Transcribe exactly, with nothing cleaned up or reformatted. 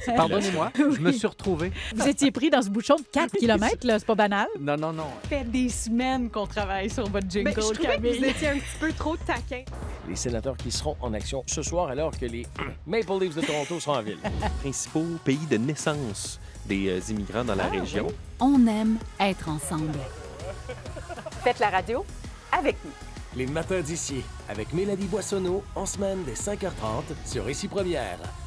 Pardonnez-moi, Oui. je me suis retrouvé. Vous étiez pris dans ce bouchon de quatre kilomètres, là, c'est pas banal. Non, non, non. Ça fait des semaines qu'on travaille sur votre jingle, Ben, je trouvais que Camille. vous étiez un petit peu trop taquin. Les sénateurs qui seront en action ce soir alors que les Maple Leafs de Toronto seront en ville. Principaux pays de naissance des euh, immigrants dans la Ah, région. oui. On aime être ensemble. Faites la radio avec nous. Les matins d'ici avec Mélanie Boissonneau en semaine dès cinq heures trente sur Ici Première.